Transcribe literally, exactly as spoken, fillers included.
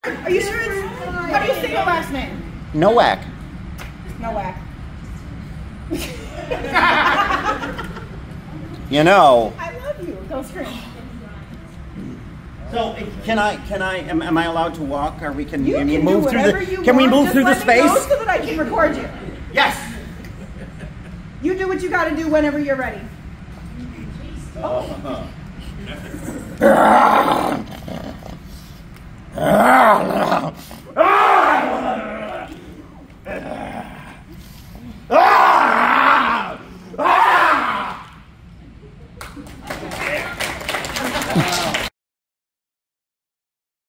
Are you sure it's... How do you say your last name? Nowak. Nowak. You know. I love you. Don't scream. So can I? Can I? Am, am I allowed to walk? Or we can? You can can move do through whatever the? you Can want. we move Just through the let me know space? so that I can record you. Yes. You do what you got to do whenever you're ready. Oh.